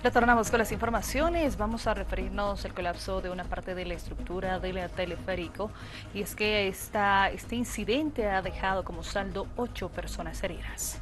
Retornamos con las informaciones. Vamos a referirnos al colapso de una parte de la estructura del teleférico. Y es que este incidente ha dejado como saldo 8 personas heridas.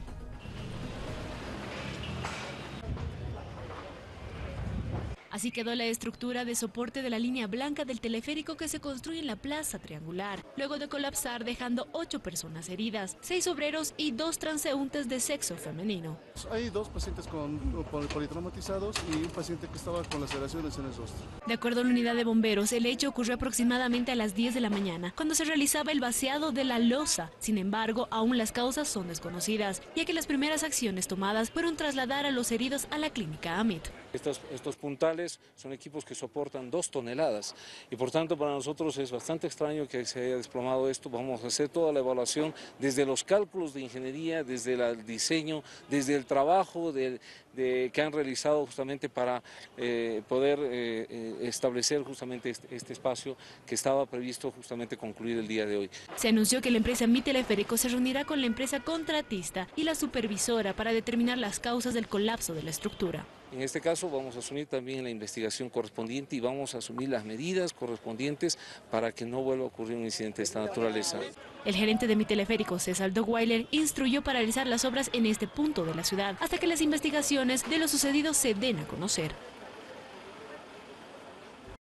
Así quedó la estructura de soporte de la línea blanca del teleférico que se construye en la plaza triangular, luego de colapsar dejando 8 personas heridas, 6 obreros y 2 transeúntes de sexo femenino. Hay dos pacientes politraumatizados y un paciente que estaba con laceraciones en el rostro. De acuerdo a la unidad de bomberos, el hecho ocurrió aproximadamente a las 10 de la mañana, cuando se realizaba el vaciado de la losa. Sin embargo, aún las causas son desconocidas, ya que las primeras acciones tomadas fueron trasladar a los heridos a la clínica AMIT. Estos puntales son equipos que soportan 2 toneladas y por tanto para nosotros es bastante extraño que se haya desplomado esto. Vamos a hacer toda la evaluación desde los cálculos de ingeniería, desde el diseño, desde el trabajo que han realizado justamente para poder establecer justamente este espacio que estaba previsto justamente concluir el día de hoy. Se anunció que la empresa Mi Teleférico se reunirá con la empresa contratista y la supervisora para determinar las causas del colapso de la estructura. En este caso vamos a asumir también la investigación correspondiente y vamos a asumir las medidas correspondientes para que no vuelva a ocurrir un incidente de esta naturaleza. El gerente de Mi Teleférico, César Dogweiler, instruyó paralizar las obras en este punto de la ciudad hasta que las investigaciones de lo sucedido se den a conocer.